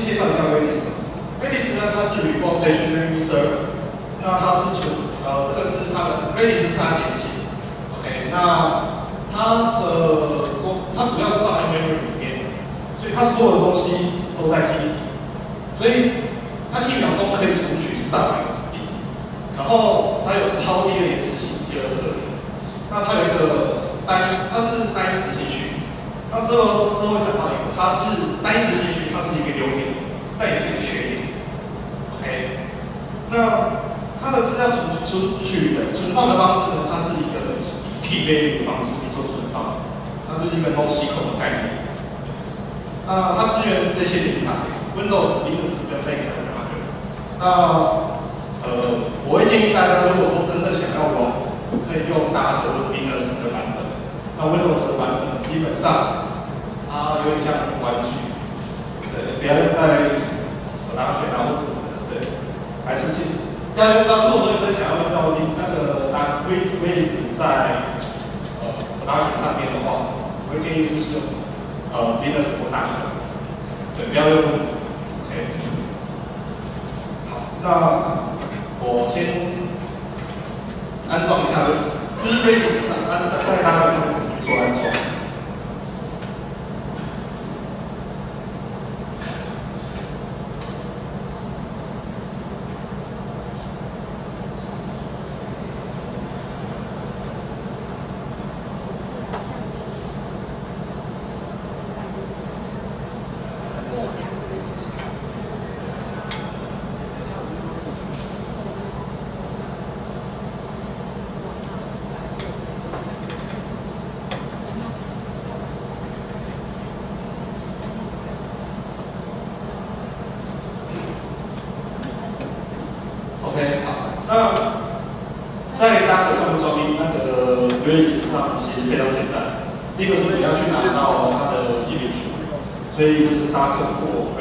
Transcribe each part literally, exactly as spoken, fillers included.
介绍一下 Redis。Redis 呢，它是 Reportation Server， 那它是存呃这个是它的 Redis 是它简写 ，OK， 那它的它主要是放在 memory 里面，所以它所有的东西都在记忆体，所以它一秒钟可以存取上百个指令，然后它有超低的延迟性，第二个特点。那它有一个单，它是单一执行区。那之后之后会讲到一个，它是单一执行区，它是一个优点，但也是一个缺点。OK， 那它的资料存存取的存放的方式呢，它是一个以 key value 的方式去做存放，它就是一个 NoSQL 的概念。那它支援这些平台 ，Windows、Linux 跟 Mac 的 hardware。那呃，我会建议大家，如果说真的想要玩，可以用大的或者 Linux 的版本。那 Windows 的版本基本上，它有点像玩具，对，不要用在打水啊或什么的，对，还是进要用到。如果说你真想要用到那个打 Redis 在呃打水上面的话，我会建议是用呃 Linux 或大的，对，不要用 Windows。OK， 好，那我先安装一下，就是 Redis 安在大水上面去做安装。OK， 好，那在 Docker 上面装那个 Redis 上其实非常简单。第一个是你要去拿到它的 image， 所以就是 Docker 或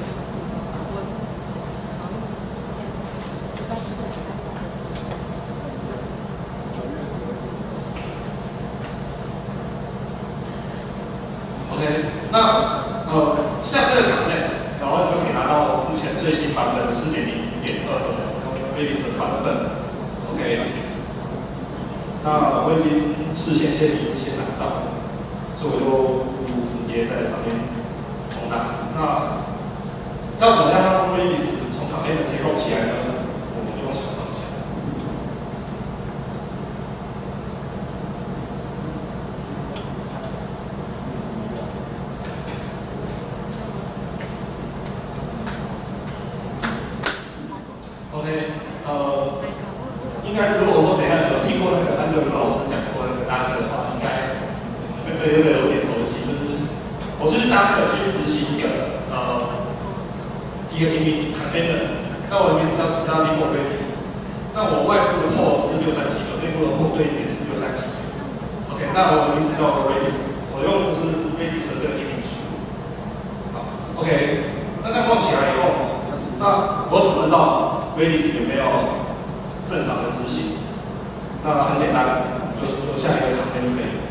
Redis。OK， 那呃像这个条件，然后你就可以拿到目前最新版本四点零点二的。Redis 的版本 ，OK， 那我已经事先先已经先拿到，所以我就直接在上面重打。那要怎么样让 Redis 从卡片的结构起来呢？我们用手上一下。OK， 呃，应该如果说等一下有听过那个安德鲁老师讲过那个 Docker 的话，应该对这个有点熟悉。就是我是 Docker 去执行一个呃一个 image container， 那我的名字叫 Study for Redis， 那我外部的 port 是六三七九，内部的 port 对点是六三七九。OK， 那我的名字叫 Redis， 我用的是 Redis 的这个 image。好 ，OK， 那这样放起来以后，那我怎么知道 Redis 有没有正常的执行？那很简单，就是留下一个 container file。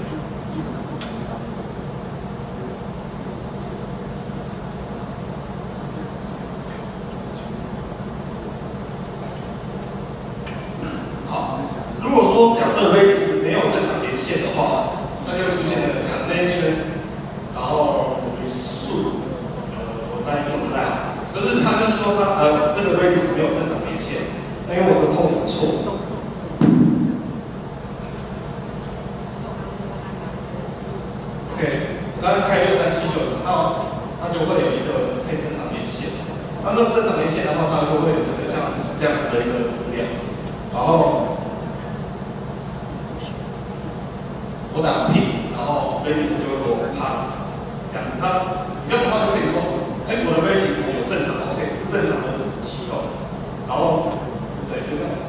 好，如果说假设 Redis 没有正常连线的话，那就会出现那个 connection， 然后 resume， 呃，我单用不太好。可是它就是说它呃这个 Redis 没有正常连线，那因为我的 port 是错。OK， 我刚刚开六三七九，那它就会有一个可以正常连线。那这种正常连线的话，它就会有一个像这样子的一个资料，然后我打 P， 然后 Redis 就会给我啪这样。那你这样的话就可以说，哎，我的 Redis 有正常的 OK， 正常的启动，然后对，就这样。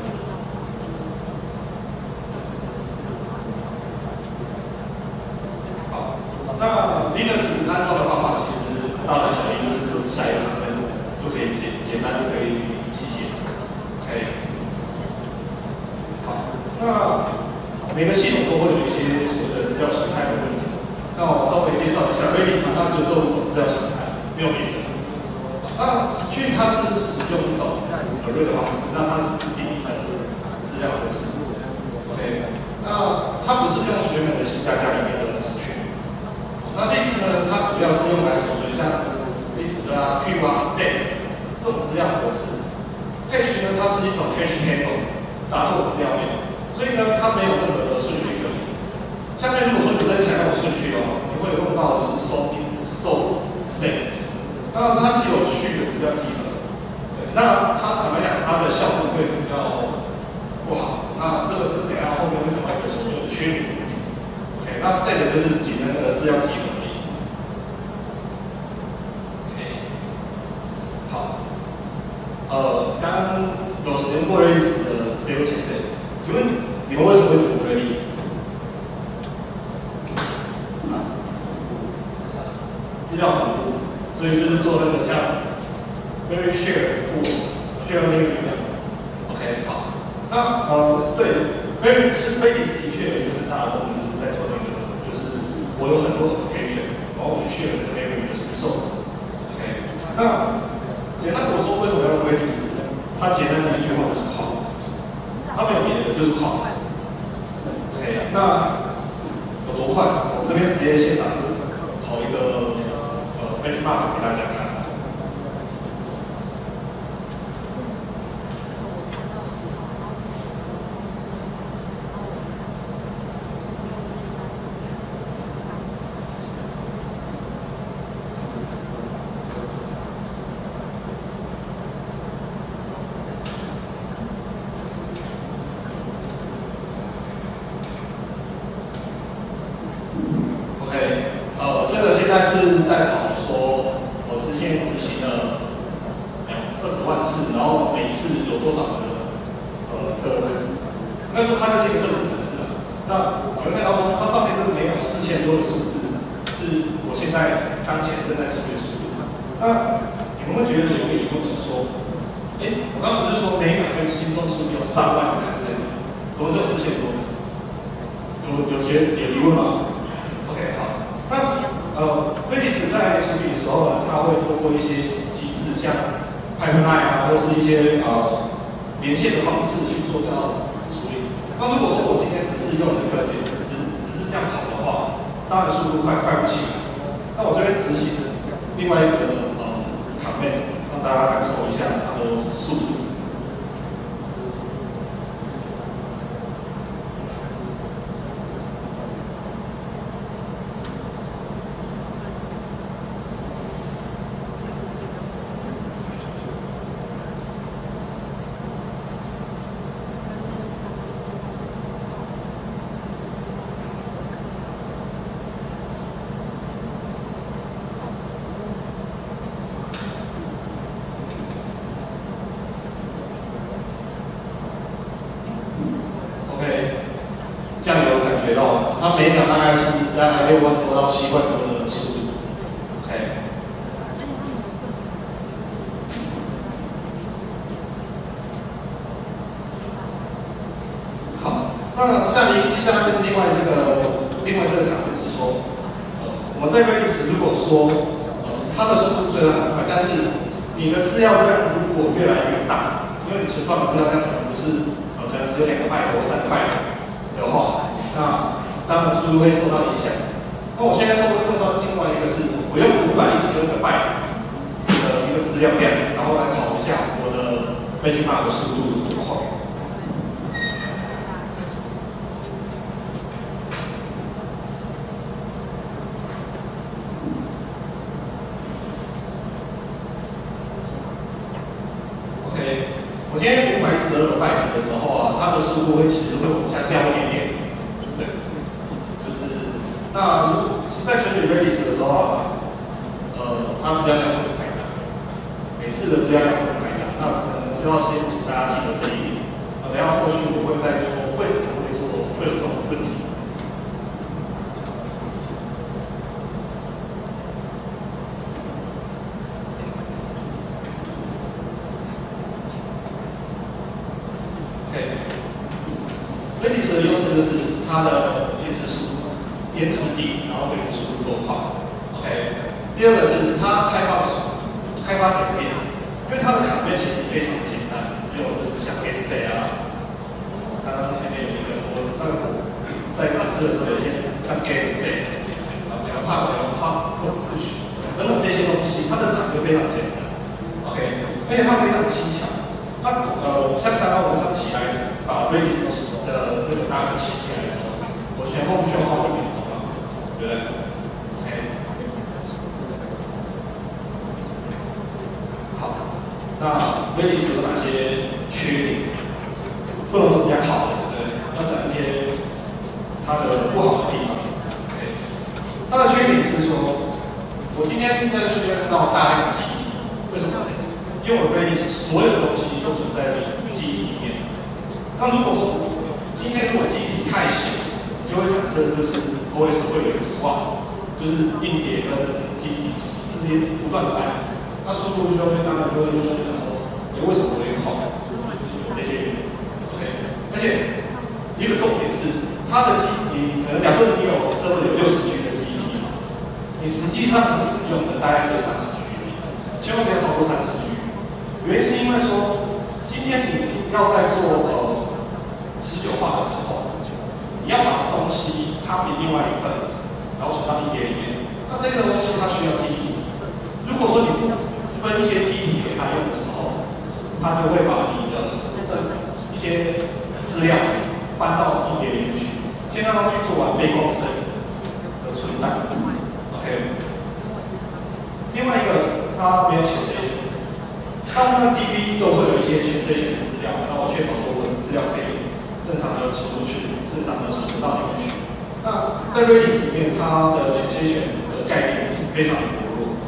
好，那 Linux 安装的方法其实大同小异，就是下一个行任务就可以简简单就可以机械。OK， 好，那每个系统都会有一些所谓的资料形态的问题。那我稍微介绍一下 ，Redis 它只有这五种资料形态，没有别的。 那 Stream 它是使用一种 array 的方式，那它是指定它的资料格式。OK， 那它不是用原本的 C 加加里面的 Stream。那 list 呢，它主要是用来储存像 list 啊、queue 啊、stack 这种资料格式。Hash 呢，它是一种 hash table 杂凑资料链，所以呢，它没有任何的顺序可言。下面如果说你真的想要有顺序的话，你会用到的是 sort、sort、set。那它是有序的资料集合，对，那它坦白讲，它的效果会比较不好。那这个是等一下后面会讲到一个所谓的缺点。OK， 那 set 就是简单的资料集合而已。OK， 好，呃，刚刚有使用过 Redis 的这位前辈，请问你们为什么会使用 Redis？ 啊，资料同步。所以就是做那个像 very share 或 share memory 这样子 ，OK 好。那呃对 very 是 Redis 的确有一个很大的功能，就是在做那个，就是我有很多 application， 然后我去 share 这个 memory 的 resource，OK。那简单我说为什么要用 Redis？ 它简单的一句话就是快，它没有别的，就是快。OK， 那有多快？我这边直接现场跑一个。benchmark 给大家看。OK， 呃，这个现在是在跑。执行了二十万次，然后每一次有多少个呃的，应该说它就是一个测试程式啊。那我们看到说，它上面这个没有四千多的数字，是我现在当前正在处理的速度。那你们会觉得有个疑问是说，哎，我刚刚不是说每秒可以轻松处理上万个坎对吗？怎么只有四千多？有有觉有疑问吗 ？OK， 好，那。呃 ，Redis 在处理的时候呢，它会透过一些机制，像 pipeline 啊，或是一些呃连线的方式去做到处理。那如果说我今天只是用一个只只是这样跑的话，当然速度快快不起来。那我这边执行另外一个呃 command， 让大家感受一下它的速度。这样有感觉到，它每秒大概是大概六万多到七万多的速度 ，OK。好，那下面下面另外这个另外这个考虑是说，呃，我们在 Redis 如果说呃它的速度虽然很快，但是你的资料量如果越来越大，因为你存放的资料量可能不是呃可能只有两个byte或三个byte的话。那当然速度会受到影响。那我现在稍微用到另外一个是，我用五百一十二个 byte 的一个资料量，然后来跑一下我的 benchmark 的速度有多快。OK， 我今天五百一十二个 byte 的时候啊，它的速度会其实会往下掉一点点。那如果在处理 Redis 的时候啊，呃，它资料量会太大，每次的资料量会太大，那可能就要先请大家记得这一点。啊，等下后续我会再说为什么会做会有这种问题。OK，Redis 的优势就是它的延迟速度。延迟低，然后回复速度够快。OK， 第二个是它开放速度， 开发简便，因为它的卡面其实非常简单，只有就是像 essay 啊，刚刚前面有一个我在我在展示的时候有些像 essay 啊，比较怕比较怕或 push 等等这些东西，它的卡面非常简单 ，OK， 而且它非常轻巧，它呃像刚刚我们上起来把 Redis 的这个搭配起起来的时候，我前后不需要花一秒钟啊，对不对 ？OK。那 Redis 有哪些缺点？不能说讲好的，对，要讲一些它的不好的地方。OK， 它的缺点是说，我今天在需要到大量的记忆体，为什么？因为我 Redis 所有的东西都存在于记忆体里面。那如果说今天如果记忆体太小，就会产生就是 O S 会有一个 swap， 就是硬碟跟记忆体之间不断的来。那速度就会当然就会觉得说，你为什么会空？就是有这些原因 ，OK。而且一个重点是，它的记你可能假设你有设备有六十 G 的记忆体嘛，你实际上能使用的大概只有三十 G， 千万不要超过三十 G。原因是因为说，今天你要在做呃持久化的时候，你要把东西差别另外一份，然后存到硬碟里面，那这个东西它需要记忆体。如果说你不分一些记忆体给他用的时候，他就会把你的这一些资料搬到硬碟里面去，先让它去做完背光式的存档 ，OK。另外一个，它没有选谁选，大部分 D B 都会有一些选谁选的资料，然后确保说我的资料可以正常的输入去，正常的输入到里面去。那在 Redis 里面，它的选谁选的概念非常的薄弱。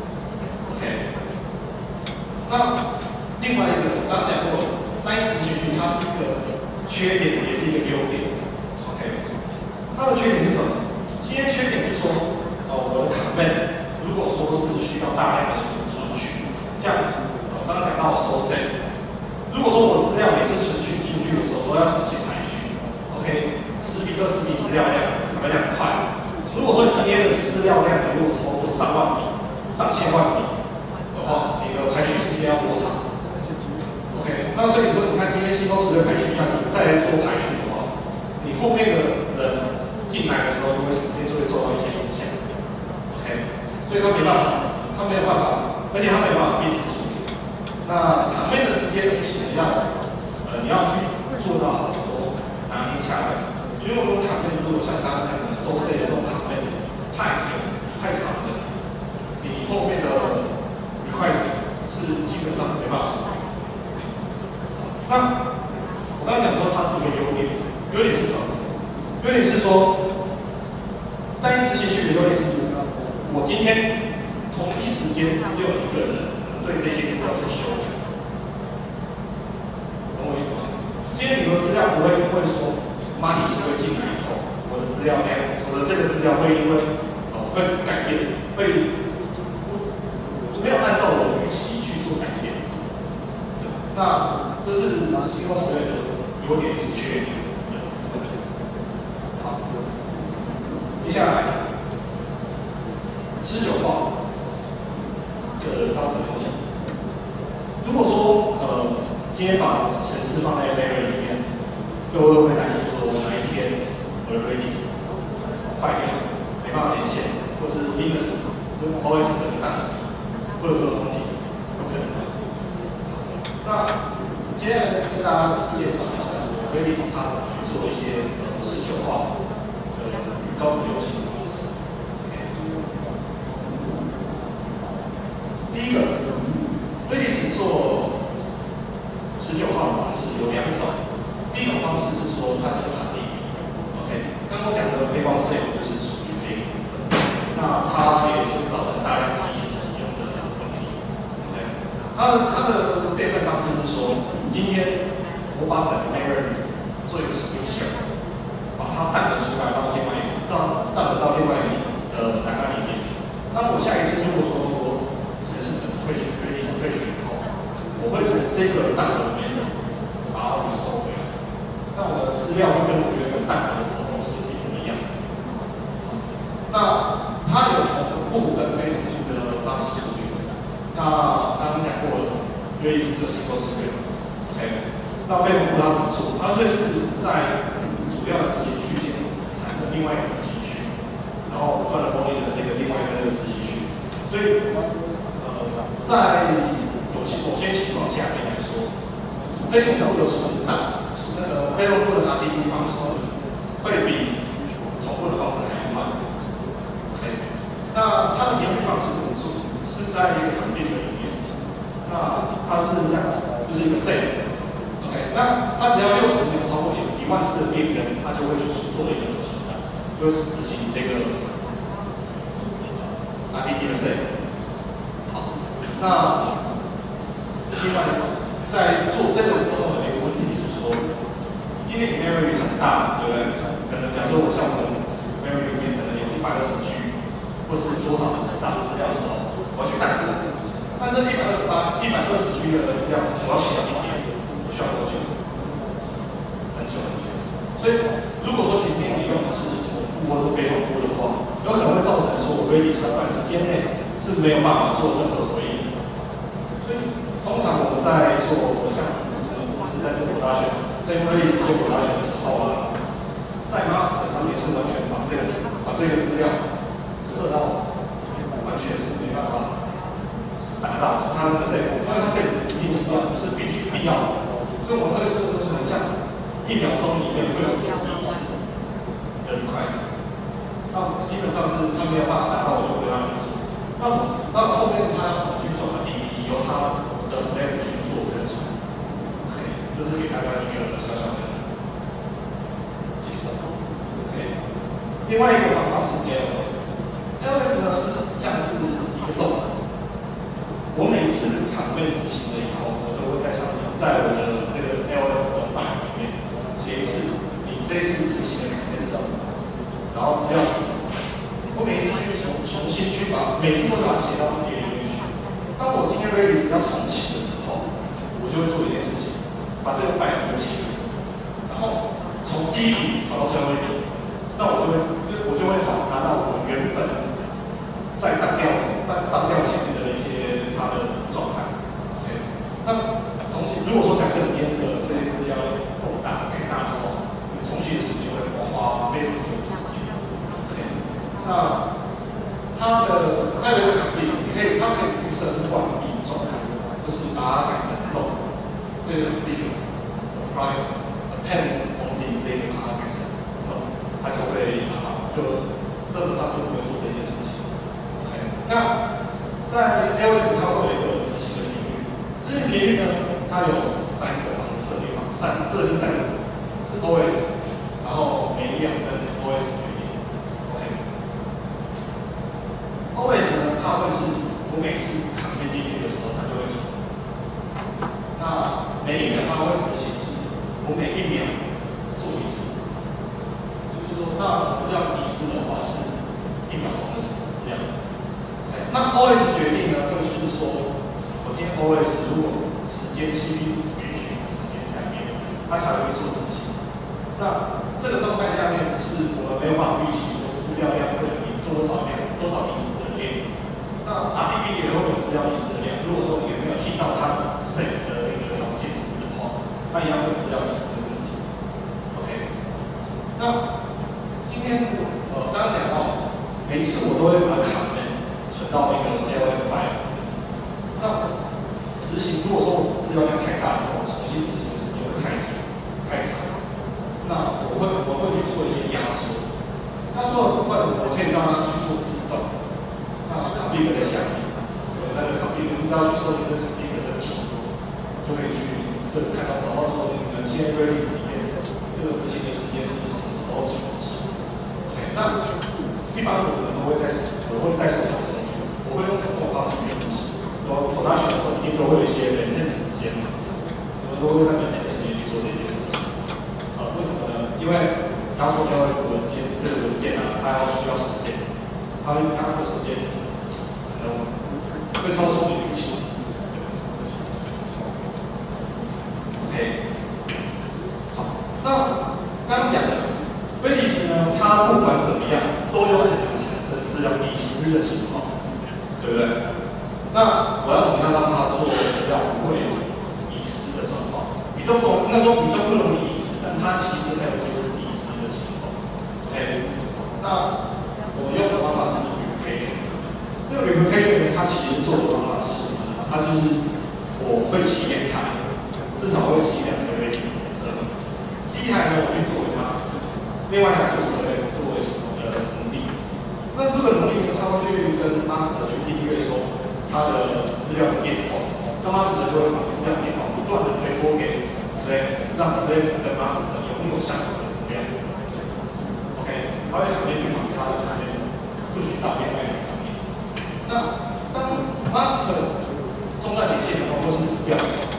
那另外一个，我刚刚讲过，单一执行序它是一个缺点，也是一个优点。OK， 它的缺点是什么？今天缺点是说，呃，我的卡面如果说是需要大量的存存取，像呃刚刚讲到收 set， 如果说我资料每次存取进去的时候都要重新排序 ，OK， 十比二十笔资料量，可能两块。如果说你今天的资料量如果超过上万笔、上千万笔。哦，你的排序时间要多长 ？OK， 那所以说，你看今天新公司的排序下去，再来做排序的话，你后面的人进来的时候，就会时间就会受到一些影响。OK， 所以他没办法，他没有办法，而且他没有办法避免处理。那卡面的时间你是要，呃，你要去做到好说拿捏下来，因为我们卡面如果像刚刚讲的收 C 的这种卡面太长太长的，你后面的是基本上没办法处理。那我刚才讲说它是一个优点，优点是什么？优点是说，单一执行序的优点是，我今天同一时间只有一个人对这些资料做修改，懂我意思吗？今天你的资料不会因为说 money 是会进来以后，我的资料量，我的这个资料会因为呃会改变，会没有按照我的预期。改变，那这是新公司的优点是缺点。好，接下来持久化的高可风险。如果说呃今天把程式放在 layer 里面，各位会担心说哪一天我的 Redis 坏掉，没办法连线，或是 Linux 跟 O S 的宕机，会有这种问题。那接下来跟大家介绍一下，说 Redis 它去做一些呃持久化的与高可流行的方式。第一个 ，Redis 做持久化的方式有两种。第一种方式是说它是卡例 ，OK， 刚刚讲的背光 set 就是属于这一部分，那它也是造成大量记忆体使用的问题。OK， 它的它的备份方式是说，今天我把整个 memory 做一个 switch， 把它弹了出来到另外一到弹了到另外一个档案里面。那我下一次如果说我程式整个会选 Redis 会选以后，我会从这个档案里面把它收回来。那我的资料会跟我原本档案的时候是一模一样的。那它有同步跟非同步的方式处理。那那刚刚讲过了，约意是就行动式对 ，OK。那非同步它怎么做？它就是在主要的执行区间产生另外一个执行区，然后不断的供应的这个另外一个执行区。所以，呃，在有些某些情况下面来说，非同步的存档，那个非同步的 R D B 方式会比同步的方式还要慢。OK。那它的频率方式怎么做？是在一个 config 里面，那它是这样子，就是一个 save。OK， 那它只要六十秒超过一万次的变更，它就会去做一个存档，就会执行这个 R D B 的 save。好，那另外在做这个时候的一个问题是说，今天 memory 很大，对不对？可能假设我像我们 memory 里面可能有一百二十 G， 或是多少的大资料的时候，我要去带入。那这一百二十八、一百二十 G 的资料，我要写到一遍，我需要多久？很久很久。所以，如果说今天你用的是同步或是非同步的话，有可能会造成说我 ready 长短时间内是没有办法做任何回应。所以，通常我们在做像我们是在做国大选，在用 ready 做国大选的时候啊，在 master 上面是完全把这个把这个资料设到完全是没办法达到它那个 save， 因为它 save 一定是要是必须必要的，所以我们会设置成像一秒钟里面会有十一次的 request， 那基本上是它没有办法达到，我就不会让它去做。那从那后面它要怎么去转的 D B， 由它的 slave 去做这个处理。OK， 这是给大家一个小小的介绍。OK， 另外一个方法是 L F，L F 呢是像是一个漏。我每一次卡位执行了以后，我都会在上面，在我的这个 L F 的 file 里面写一次，你这一次执行的卡位是什么，然后资料是什么。我每一次去重重新去把，每次都把它写到那里面去。当我今天 release 要重启的时候，我就会做一件事情，把这个 file 留起来，然后从第一笔跑到最后一笔，那我就会，我就会好拿到我原本在当掉当当掉前面的一些它的状态。OK， 那重启，如果说假设你今天的这些资料够大太大的话，你重启的时间会花非常久的时间。OK， 那它的它有一个 config， 你可以它可以预设是关闭状态，就是把它改成 no， 这个 config apply append only 这个把它改成 no， 它就会啊就基本上就不会做这件事情。那在 L F 它会有一个执行的频率，执行频率呢，它有三个方设定方，三设定三个字，是 O S， 然后每秒跟 O S 决定。OK，O S 呢，它会是我每次卡片进去的时候，它就会出。那每一秒它会执行是，我每一秒做一次，就是说，那资料遗失的话是一秒钟的时资料。那 O S 决定呢，就是说，我今天 O S 如果时间 C P U 允许的时间下面，它才会做执行。那这个状态下面是我们没有办法预期说资料量会有多少量、多少遗失的量。那 R D B 也会有资料遗失的量。如果说你没有 hit 到它 save 的那个条件值的话，它一样会有资料遗失的问题。OK， 那今天呃刚刚讲到，每一次我都会把卡到那个 L F file， 那执行如果说我资料量太大的话，重新执行的时间会太久太长。那我会我会去做一些压缩，压缩的部分我可以让它去做自动。那 config 在下面，有那个 config， 你只要去设定这个 config 的 key， 就可以去设看到找到说你们现在 release 里面这个执行的时间是什么时候去执行。OK， 那一般我们都会在我会在手上的时候。我会用手动方式去执行，然后投大选的时候一定都会有一些冷链的时间，我们都会在冷链的时间去做这件事情。啊，为什么呢？因为他说 L F 文件这个文件啊，它要需要时间，它它的时间可能会超出你预期。OK， 好，那刚刚讲的 release 呢，它不管怎么样，都有可能产生资料遗失的情况。对不对？ 那我要怎么样让它做资料不会遗失的状况？比较不应该说比较不容易遗失，但它其实还有机会是遗失的情况。OK， 那我们用的方法是 replication。这个 replication 它其实做的方法是什么呢？它就是我会起两台，至少会起两个 Redis 的server。第一台呢，我去作为 master， 另外一台就是 server 作为什么的奴隶。那这个奴隶呢，它会去跟 master 去订阅说它的资料的变化，那 master 就会把资料变化不断的推播给 slave， 让 slave 跟 master 拥有相同的资料。OK， 它会强烈去把它的卡面不许到另外一台上面。那当 master 中断连线的话，或是死掉的话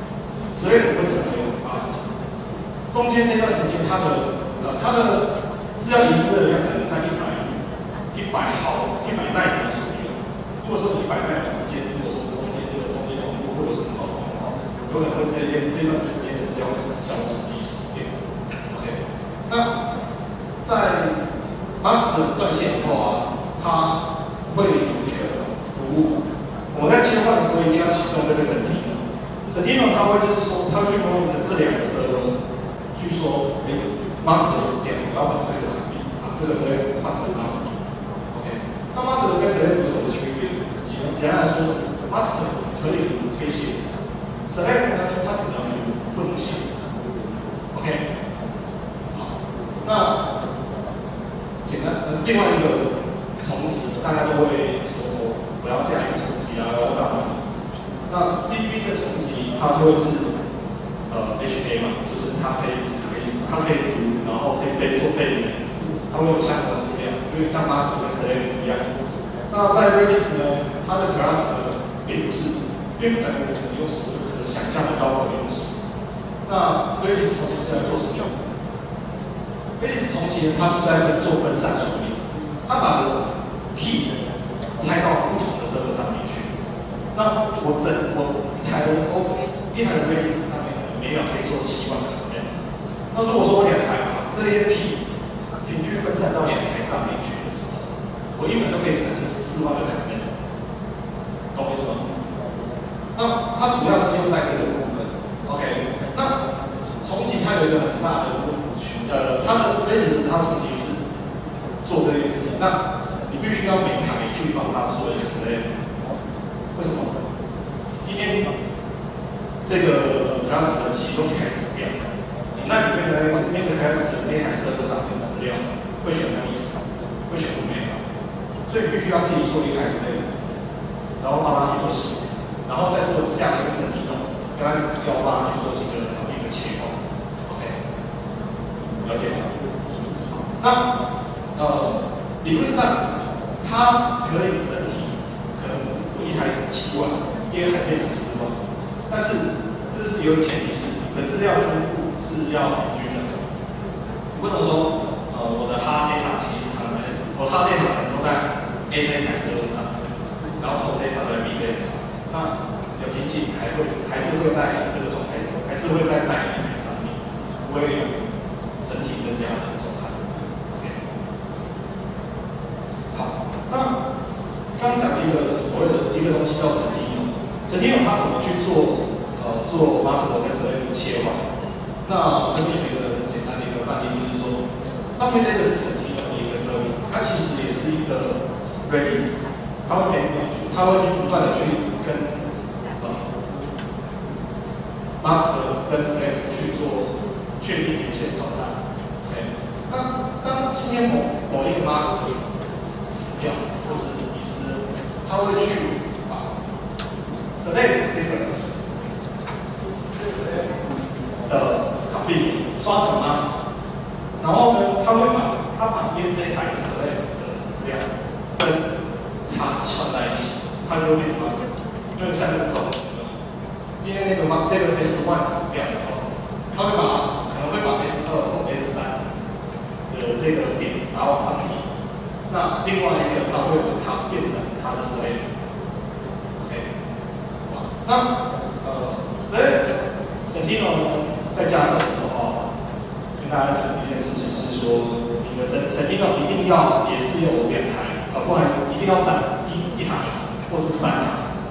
，slave 会成为 master。中间这段时间，它的呃它的资料遗失的量可能在一百一百毫一百奈米左右。如果说一百奈米之间，如果说中间这个中间网络会有什么状况的话，有可能会这这段时间的资料会是消失遗失掉。OK， 那在 master 断线后啊，它会有一个服务，我们在切换的时候一定要启动这个审题。审题呢，它会就是说，它去模拟这两个 server， 去说，哎 ，master 死掉，我要把这个把这个 slave 换成 master。OK， 那 master 跟 slave 有什么区别？简单来说 ，master 可以读可以写 ，slave 呢，它只能读不能写。OK， 好，那简单，呃，另外一个重集，大家都会说我要加一个重集啊，我要干嘛？那 D B 的重集，它就会是呃 H A 嘛，就是它可以可以它可以读，然后可以背做背面，它会有相同的资料，有点像 master 跟 slave 一样。那在 Redis 呢，它的 class 呢并不是，并不等于我们用什么可想象的高可用性。那 Redis 重启是来做什么用的 ？Redis 重启呢，它是在做分散处理，它把的 key 拆到不同的 server 上面去。那我整我一台的 O 一台的 Redis 上面每秒可以做七万个 command。那如果说我两台把这些 key 平均分散到两台上面去的时候，我一秒就可以产生十四万个 command， 懂我意思吗？那它主要是用在这个部分。OK， 那重启它有一个很大的呃，它的 Redis 它重启是做这件事情，那你必须要每台去帮它做一个 slave。为什么？今天这个 class 的其中一台死掉，你那里面的那个 class 的那台 server 上面资料会选哪一时？会选不美好，所以必须要自己做一台 slave， 然后帮他去做洗，然后再做这样的一个审题呢，跟他要帮他去做几个一个切换。OK， 了解吗？那呃，理论上它可以整体。一台是七万，第二台变十四万，但是这是有前提是你的资料分布是要平均的，不能说呃我的 hard data 其实它们我 hard data 可能都在 A 那台 server 上，然后 cold data 在 B 那台上，那有瓶颈还会是还是会在这个状态上，还是会在单一台上面，不会有整体增加的状态。OK， 好，那。刚讲的一个所谓的一个东西叫审题钮，审题钮它怎么去做呃做 master 跟 slave 的切换？那我这边有一个简单的一个范例，就是说上面这个是审题钮的一个 service， 它其实也是一个 Redis， 它会每秒去，它会去不断的去跟呃 master 跟 slave 去做确定连线状态。OK， 那当今天某某一个 master 死掉，或是他会去把 slave 这个的 copy 刷成 master， 然后呢，他会把他旁边这一台的 slave 的资料跟它串在一起，它就会变 master。因为像这种，今天那个 ma 这个 S 一 死掉以后，他会把可能会把 S 二或 S 三的这个点然后往上提。那另外一个，它会把它变成它的 slave。OK， 好，那呃 slave Sentinel 呢，在架设的时候，跟大家讲一件事情是说，你的 Sentinel 一定要也是有两台，呃，不好意思，一定要三一一台或是三台，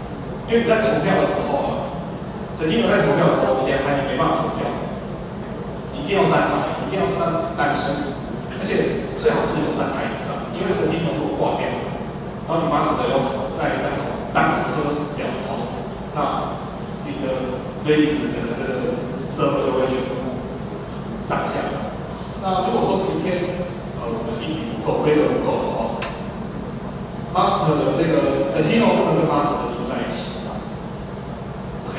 因为你在投票的时候啊，曾经有在投票的时候，两台你没办法投票，你一定要三台，一定要三单数，而且最好是有三台以上，因为神经如果挂掉，然后你马死的又死在当当时就死掉的话，那你的瑞丽斯整个这个server就会全部挡下来。那如果说今天呃我们一体不够，规则不够的话 ，master 的这个 Sentinel 不能跟 master 住在一起。OK，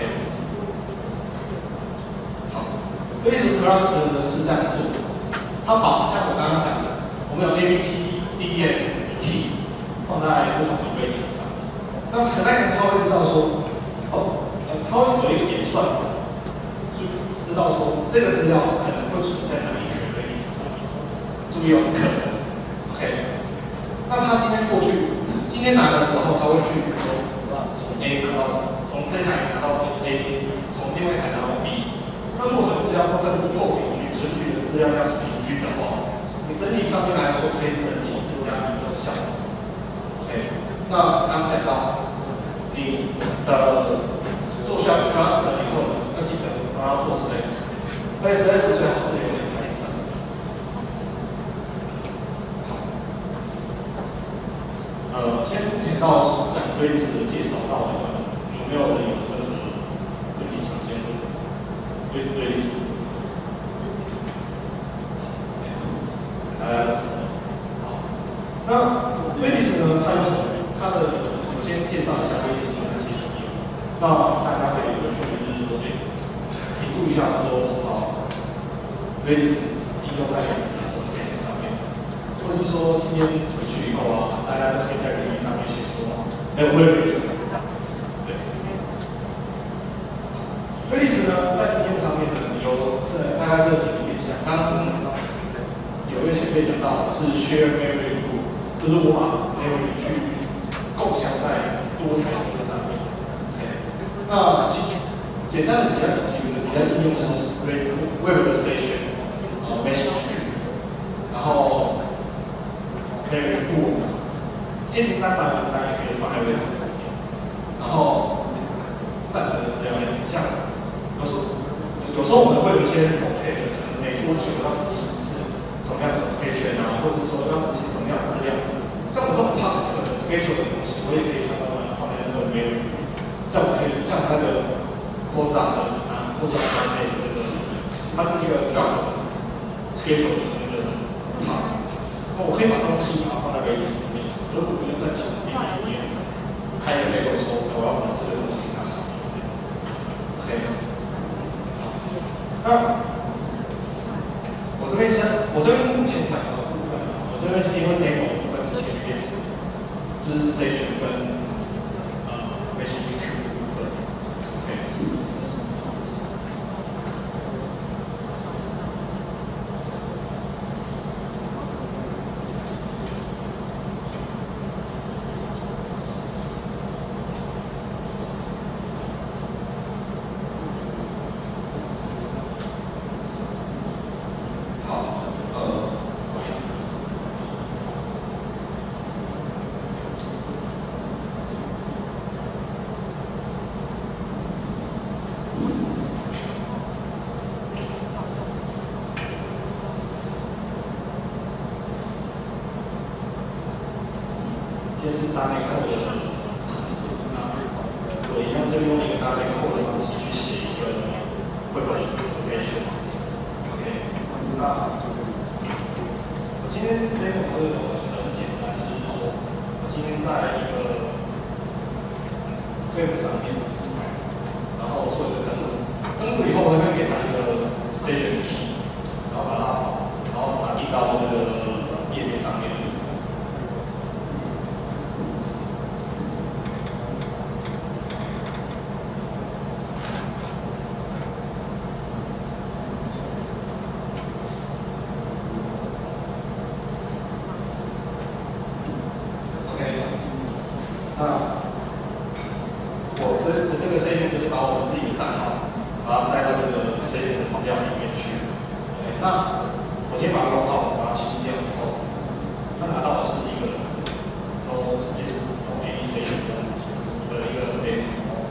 好 ，Basic Class 呢是这样做的，它把像我刚刚讲的，我们有 A B C D E F T 放在不同的 Base 上，那 Connect 它会知道说，哦，呃，它会有一个点算，就知道说这个资料可能会存在哪一个 Base 上面。注意哦，是可能 ，OK。那他今天过去，今天拿的时候，他会去说，从 A 拿到，从这台拿到 A， 从另外一台拿到 B。那如果说资料部分不够平均，存取的资料量是平均的话，你整体上面来说可以整体增加你的效率。OK。那刚刚讲到，你的做需要 class 的以后呢，要记得帮它做 slave， 而且 slave 最好是有两台以上。呃，先目前到讲瑞丽斯的介绍到一半，有没有人有任何问题想先问？瑞瑞丽斯，大家都知道。好，那瑞丽斯呢？它有什么？它的我先介绍一下瑞丽斯的那些应用，那大家可以回去就是说，对，评估一下说啊，瑞丽斯应用在这些上面，或者是说今天回去以后啊，大家就可以在履历上面写说，哎，我有瑞丽斯，对。瑞丽斯呢，在应用上面呢，有这大概这几个面向。刚有一个前辈讲到的是 share memory pool， 就是我把 memory 去共享在多台server上面。OK， 那简单的比较几个比较应用是 Web 的 session， 然后 message queue， 然后 memory pool， A名单、白名单也可以放在 Web 上面，然后占的资料量，像有时有时候我们会有一些统配的，可能每多久要执行一次什么样的 application 啊，或者说要执行什么样的资料。像我这种 task 的 schedule 的东西，我也可以相当的放在那个 memory。像我可以像那个 Corsa 的啊 ，Corsa 搭配的这个，它是一个 drop schedule 的那个 task。那我可以把东西把它放在 Redis 里面，如果不用在总地里面开一个 table 说，我要把这个东西给它使用。OK。那我这边先，我这边目前讲的部分，我这边提问 demo 的部分是前面。就是 session 跟呃 message queue 的部分 ，OK。好，呃，不好意思。今天是搭内扣的程式，那我一样就用一个搭内扣的方式去写一个绘本 information。OK， 那我今天 demo 这个东西很简单，就是说我今天在一个 web 上面，然后做一个登录，登录以后我会给它一个 session key， 然后把它，然后把它递到这个页面上面。那我这我这个 session 就是把我自己的账号，把它塞到这个 session 的资料里面去。OK， 那我先把它 log out， 把它清掉以后，它拿到的是一个都也是从 A B session 的的一个 data。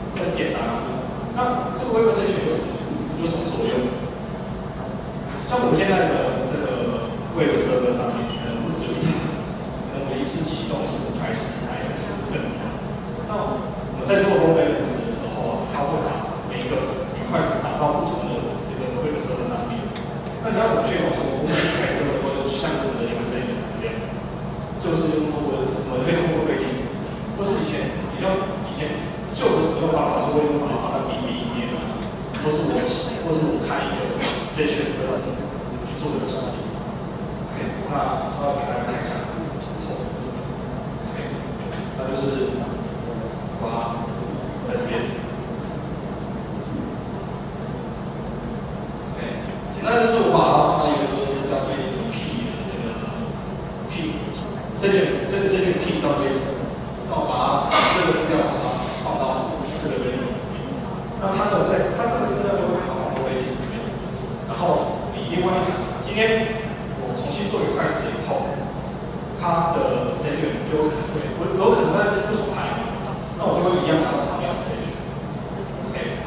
就是用通过我们可以通过 Redis， 或是以前比较以前旧的使用方法是会用把它放在 D B 里面啊，或是我或是我开一个 session server 去做这个处理。OK， 那稍微给大家看一下后部分。OK， 那就是把它在这边。OK， 简单就是我把它放到一个就是叫 Redis key 的这个 key session 这个 session key 叫 Redis， 那我把它这个资料把它放到这个 Redis 里面，那它的在它这个资料就会把它放到 Redis 里面，然后你另外一台，今天我重新做一个开始以后，它的 session 就有可能会我有可能在不同台，那我就会一样拿到同样的 session。OK。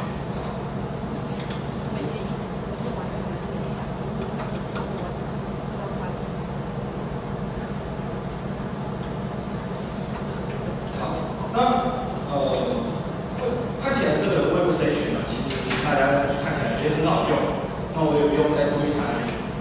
那呃，看起来这个 Web Session 呢，其实大家看起来也很好用。那我也不用再多一台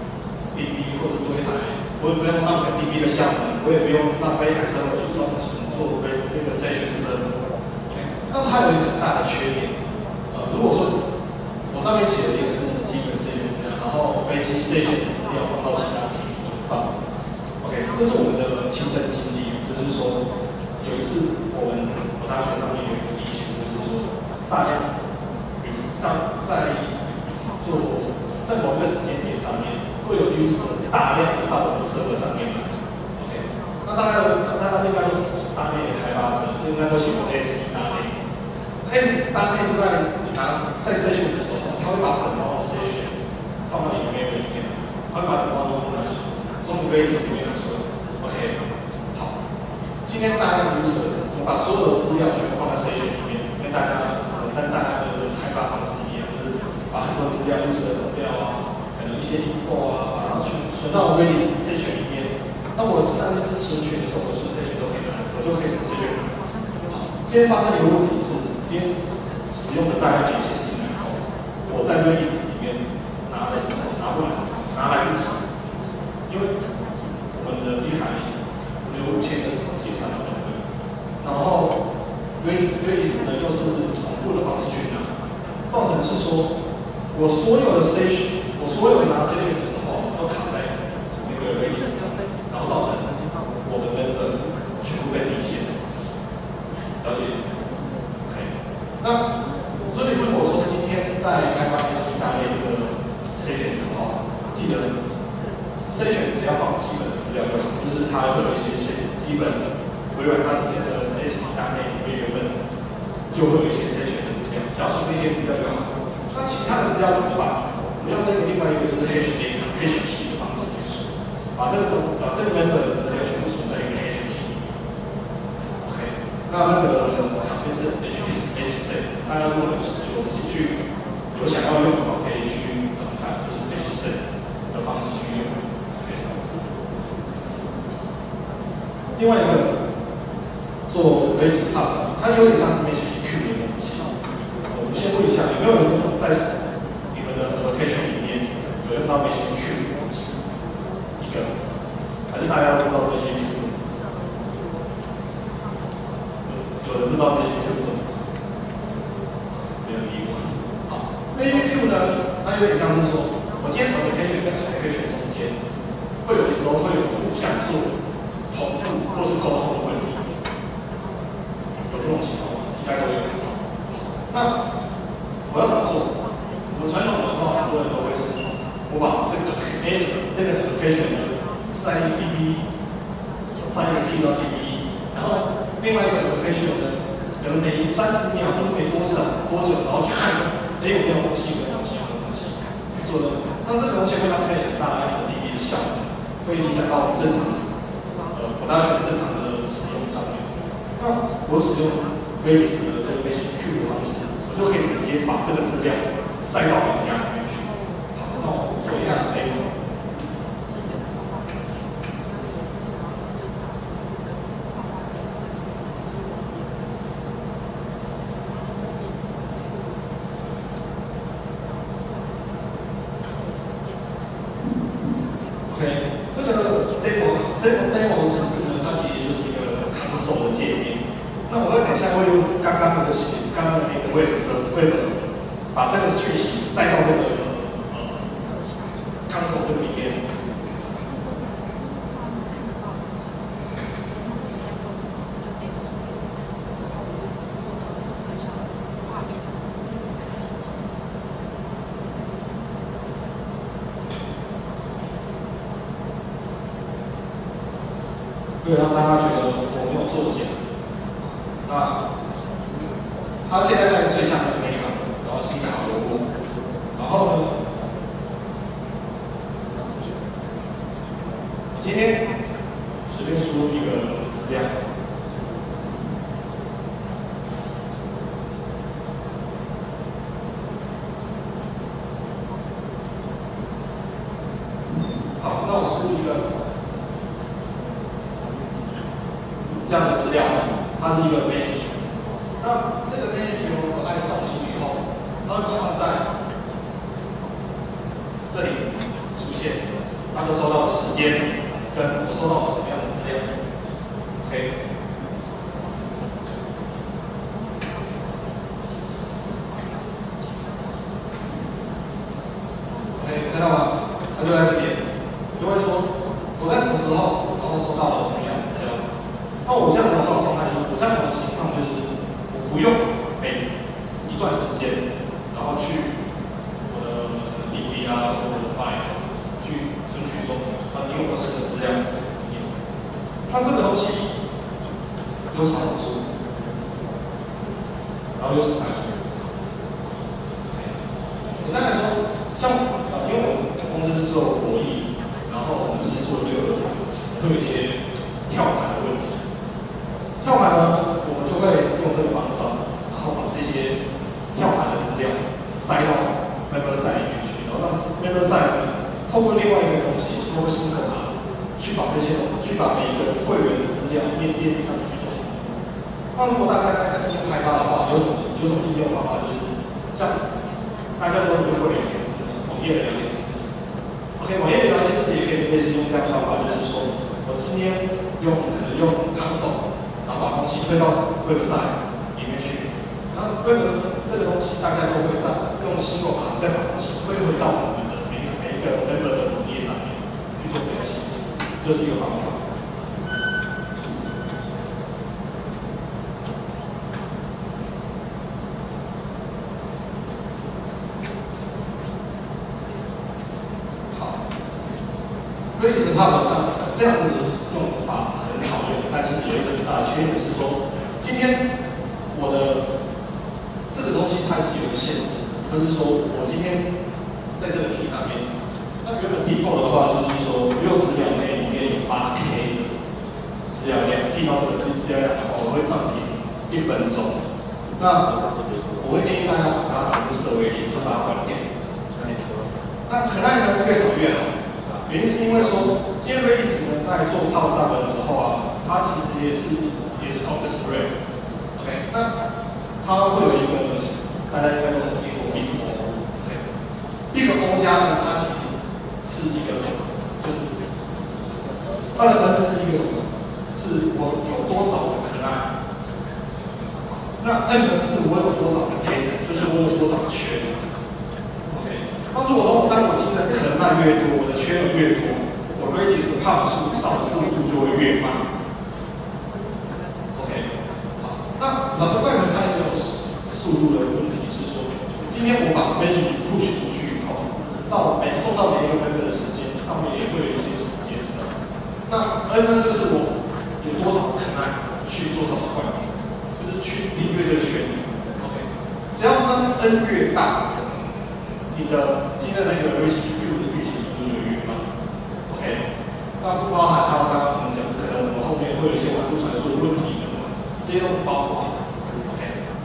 D B 或者多一台，我也不用浪费 D B 的项目，我也不用浪费一台 server 去专门做那个 Session server。那它有一个很大的缺点，呃，如果说我上面写的这个是基本 Session 资料，然后飞机 Session 资料放到其他地去存放。OK， 这是我们的亲身经历，就是说有一次。我们我大学上面有一个医学，就是说大量当在做在某一个时间点上面，会有 user 大量的到我们的 server 上面来。OK， 那大家都大家应该都是大内的开发者，应该都写过 A S P 大内。A S P 大内在拿在 session 的时候，他会把整包的 session 放到你的 memory 里面，他会把整包都拿去从 Redis 里面来说 ，OK， 好，今天大家的 user。把所有的资料全部放在 session 里面，跟大家跟大家的开发方式一样，就是把很多资料、user 的资料啊，可能一些 info 啊，把它存存到 Redis session 里面。那我是在这次存取的时候，我就 session 都可以拿，我就可以从 session 拿。好，今天发生一个问题是，今天使用的大量连线进来后，我在 Redis 里面拿的时候拿不来，拿来不及，因为我们的一台有五千个协商的。然后 Redis 呢又是同步的方式去拿，造成是说，我所有的 session， 我所有的拿 session 的时候都卡在那个 Redis 上，然后造成我们的全部被离线。了解 ？OK。那所以如果说今天在开发 S P 大类这个 session 的时候，记得 session 只要放基本的资料就好，就是它会有一些基本的，微软它之前的。大内里面原本就会有一些 session 的资料，只要输那些资料就好。那其他的资料怎么办？我们用那个另外一个就是 hash key hash key 的方式去输，把这个东把这个 member 的资料全部存在一个 hash key。OK， 那那个旁边是 H H set， 大家如果有有兴趣有想要用的话，可以去找看，就是 H set 的方式去用。OK， 另外一个。做 Redis Hub 上，它有点像是 Message Queue 的东西。我们先问一下，有没有人在你们的 application 里面有用到 Message Queue 的东西？一个，还是大家都不知道 Message Queue 是什么？有有人不知道 Message Queue 是什么？没有理我。好 ，Message Queue 呢，它有点像是说，我今天 application 跟 application 中间，会有的时候会有互相做同步或是沟通的问题。这种情况应该都有。那我要怎么做？我们传统的话，很多人都会是，我把这个 A 这个 application 呢塞一个 D B， 塞一个 key 到 D B， 然后另外一个 application 呢，可能每三十秒或者每多少多久，然后去看，哎有没有东西，有没有东西，有没有东西去做任务。那这个东西会浪费很大量的 D B 的效率，会影响到我们正常呃我大学正常的使用上面。那我使用 Redis 的这个 Message Queue 的方式，我就可以直接把这个资料塞到人家里面去。好，那我做一下 demo。OK， 这个 demo 这个 demo 的程式呢，它就会用刚刚那个写刚刚的那个 web 设 web 把这个讯息塞到这个呃 console 这个里面。对，让大家觉得我没有作假。那他现在在最下面那一行，然后新的好多过，然后呢，我今天随便输入一个资料，好，那我输入一个。这样的资料，它是一个 message。那这个 message 我按上书以后，它会马上在这里出现，它会收到时间跟我收到什么样的资料。OK。OK， 看到吗？它就在这边，我就会说我在什么时候，然后收到了什么样的资料。那我这样的话状态，我这样的情况就是，我不用每一段时间，然后去我的 D B 啊或者我的 file 去顺序说，啊，你有没有新的资料？那这个东西有什么好处？然后有什么坏处？简单来说，像呃，因为我们公司是做博弈，然后我们是做六合彩，会有一些跳盘的问题。跳盘呢，我们就会用这个方式，然后把这些跳盘的资料塞到 member site 里面去，然后让 member site 透过另外一个东西，透过新口啊，去把这些去把每一个会员的资料列列上去做。那如果大家在应用开发的话，有什么有什么应用方法？就是像大家都用过聊天室，网页的聊天室。OK， 网页的聊天室也可以类似用这样的方法，就是说我今天用可能用 console。然后把东西推到 website 里面去，然后为了这个东西，大家都会在用新口行再把东西推回到我们的每一个每一个 member 的网页上面去做分析，这是一个方法。好 ，Redis Hub 上这样子用法很好用，但是有一个很大的缺点是说，今天我的这个东西它是有个限制，就是说我今天在这个 key 上面，那原本 default 的话就是说六十秒内里面有八 K 的资料量 ，key 到这个资料量的话，我会暂停一分钟。那我会建议大家把它全部设为零，就把它关掉。那可耐呢越少越好，原因是因为说，今天 Redis 呢在做 Hub 上的时候啊，它其实也是也是同一个 spread。OK， 那它会有一个大家应该都听过 Big O。OK，Big O 加呢，它其实是一个就是它的分是一个什么？是我有多少的可耐。那 M 呢是我有多少的 K， 就是我有多少的圈。OK， 那如果说当我今天的可耐越多，我的圈越多，我 Redis Hub 速扫的速度就会越慢。OK， 好，那扫的外面它也有速度的问题，是说今天我把 message push 出去以后，到每送到每一个 member 的时间上面也会有一些时间上。那 N 呢就是我有多少可耐去做扫除管理。就是去领略这个圈 ，OK， 只要是 n 越大，你的今天的那个 H T T P 的运行速度就越慢 ，OK， 那不包含它刚刚我们讲，可能我们后面会有一些网络传输的问题等等，这些都包括 ，OK。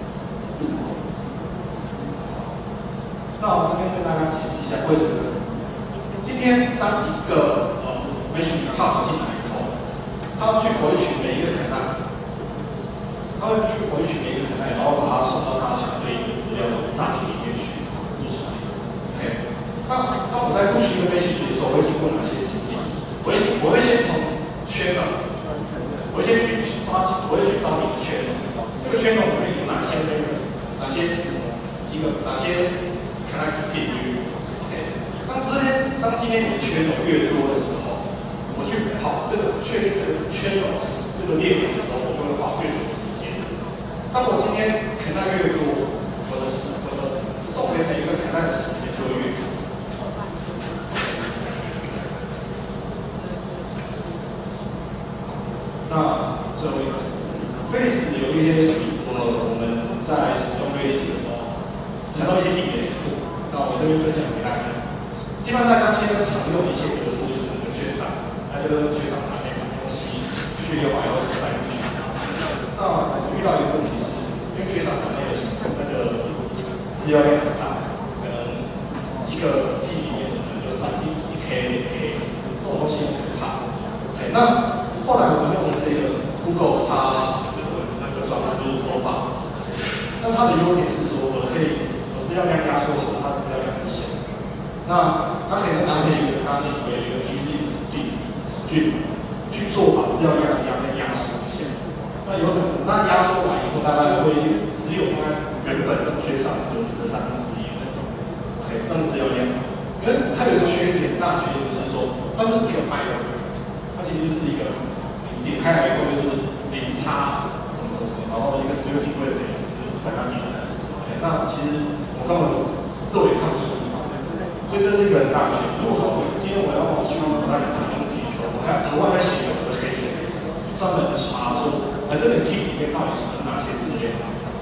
那我这边跟大家解释一下为什么。今天当一个呃 message hub 进来以后，它要去回取每一个可耐。他会去回取每一个可耐，然后把它送到它相对应的资料的萨体里面去做处理。OK， 那当我在 push 一个 message 的时候，我会经过哪些处理？我会我会先从圈了，我会先去抓，我会去找你的圈，就这个圈种里面有哪些内容，哪些什么一个哪些 connect 频率 ？OK， 当今天当今天你的圈种越多的时候，我去跑这个确定这个圈种这个列表的时候，我就会花越久的时间。当我今天 connect 越多，我的时我的送给每一个 connect 的时间就会越长。那最后一个 Redis 有一些呃我们在使用 Redis 的时候，谈到一些地点。那我这边分享给大家。一般大家现在常用的一些格式就是那个 JSON， 它就是 JSON 把那个东西序列化，然后是塞进去。那我遇到一个问题是，因为 JSON 的那个那个资料量很大，可能一个 T 里面可能就三 T、一 K、两 K， 这种东西很可怕。OK， 那后来我们用的这个 Google 它的那个专栏就是 Probar， 那它的优点是说，我可以我资料量压缩好，它的资料量很小。那它可以搭配一个搭配为一个 G Z 的 string string 去做把资料量压再压缩一下。那有可能那压缩完以后，大概会只有大概原本最上格式的三分之一。OK， 这样资料量，因为它有一个缺点，大的缺点就是说它是一个 byte， 它其实就是一个你点开来以后就是零差什么什么什么，然后一个十六进位的解释在那里。OK， 那其实我根本肉眼看不出来。所以这是一个很大的缺点。如果说今天我要往希望大家常用题的时候，我还额外再写一个我的 K 选，专门查说，哎，这个 T 里面到底存哪些资料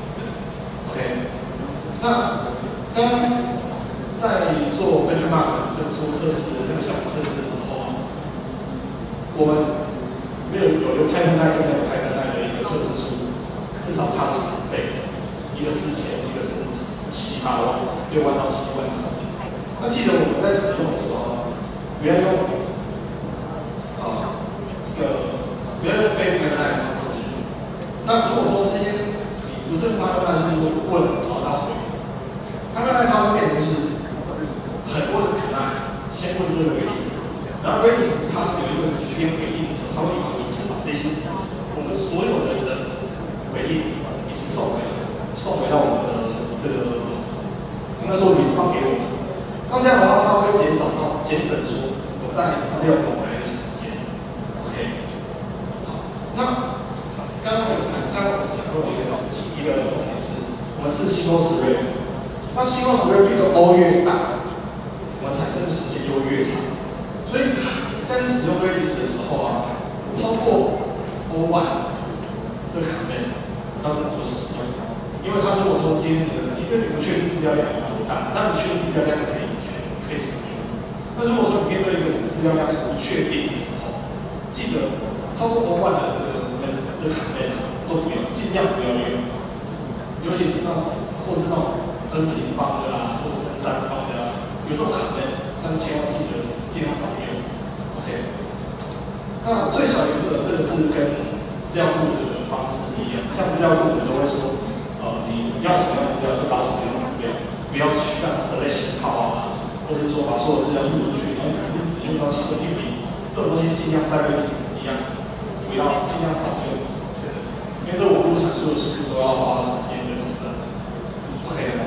？OK， 那刚刚在做 benchmark 这做测试的那个效果测试的时候，我们没有有有开分带跟没有开分带的一个测试数，至少差了十倍，一个四千，一个是七八万，六万到七万以上。那记得我们在使用的时候，不要用啊一个不要用非开分带的方式去做。那如果说今天你不是开分带，是问然后他回，开分带它会变成是很多的可爱，先问这个 Redis， 然后 Redis 它有一个时间回应的时候，它会把一次把这些我们所有的人回应一次送回送回到我们的这个应该说 response 给我们。那这样的话，它会减少到节省说我在资料购买的时间。OK， 好，那刚刚我们看，刚刚我们讲过的一个事情，一个重点是，我们是七多十月，那七多十月比个 O 越大，我们产生的时间就会越长。所以在你使用 Redis 的时候啊，超过 O 一这个 command 要怎么做使用？因为它如果说今天你的，因为你不确定资料量有多大，但你确定资料量可以。可以使用。那如果说你面对一个资料量是不确定的时候，记得超过 O 一的这个这个卡面都不用，尽量不要用。尤其是那种或是那种 n 平方的啦，或是 n 三方的啦，有时候卡面，但是千万记得尽量少用。OK。那最小原则这个是跟资料库的方式是一样，像资料库我们都会说，呃，你要什么样的资料就打什么样的资料，不要去像设类型号啊。或是说把所有资料吐出去，然后只是只用到其中一笔，这种东西尽量在 Redis 一样，不要尽量少用，因为这网络传输的速度都要花时间跟成本。OK，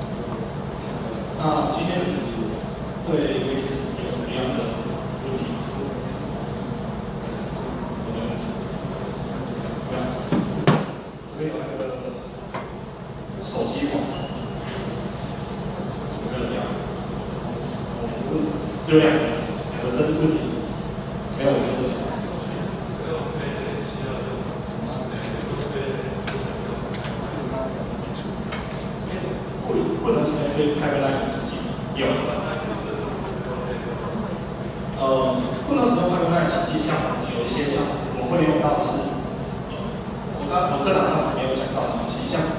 那今天对 Redis 有什么样的问题？有没有问题？对啊，这边有那个手机网，有没有样？只有两个，两个针对问题，没有我就设想。不不能实现非开分带的实际有。呃，不能使用开分带的实际，像有一些像我会用到的是，呃，我刚我课堂上没有讲到的东西，像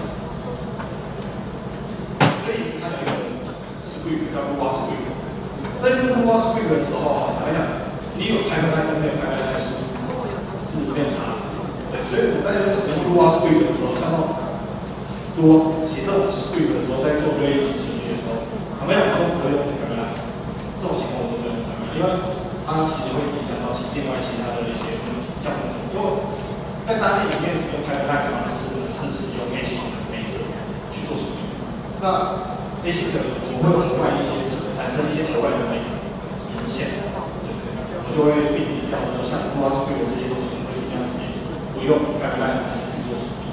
Redis它有一个 script 叫 Lua script。在用 Lua script 的时候，坦白讲，你有开分带跟没有开分带数是有点差。对，所以我在用使用 Lua script 的时候，像那种 Lua 写这种 script 的时候，在做 Redis 程序的时候，坦白讲都不会用开分带，这种情况我都不会用开分带，因为它其实会影响到其另外其他的一些问题，像因为在单列里面使用 pipeline 的方式呢，是使用 A 型的内设去做处理。那 A 型的我会额外一些产生一些额外的那个影响，对对，我就会避免掉说像 GraphQL 这些东西，我会尽量使用不用 pipeline 方式去做处理。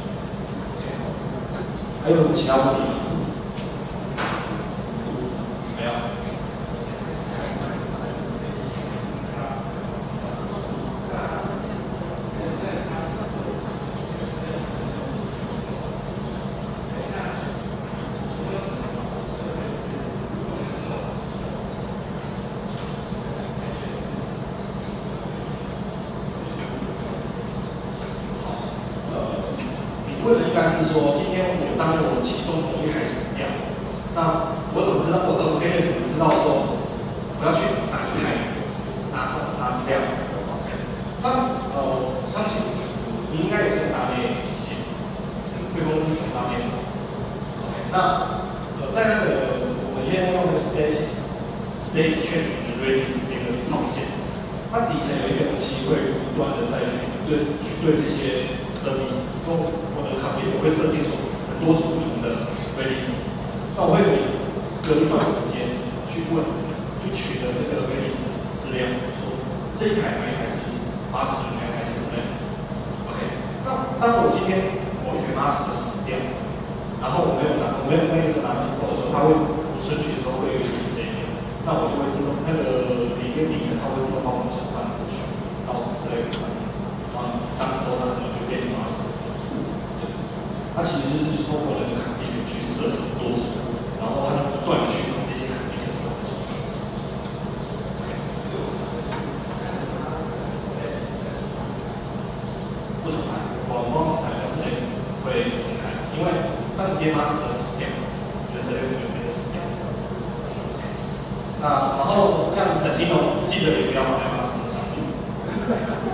还有其他问题吗？没有。问题应该是说，今天我当我其中某一台死掉，那我怎么知道？我的 OK 怎么知道说我要去哪一台拿上拿资料？那呃，相信你应该也是用大类写，贵公司使用大类。OK， 那呃，在那个我们现在用那个 stage stage change 的 release 这个套件，它底层有一个东西会不断的再去对去对这些 service 用我的 config 我会设定出很多种不同的 release， 那我会每隔一段时间去问，去取得这个 release 资料，说这一台哪一台是 master， 哪一台是 slave。OK， 那当我今天某一台 master 死掉，然后我没有拿，我没有那个时候拿 info 的时候，它会我顺序的时候会有一些 stage， 那我就会自动那个里面底层它会自动帮我转换过去到 slave 上面，然后当时候它可能就变 master。它其实就是通过那个 config 去设很多组，然后它就不断去把这些 config 设出来。不同啊，往光是台跟 slave 会分开，因为当你接 master 死掉，你的 slave 就会死掉。那然后像 Sentinel 记得也不要放在 master 上面。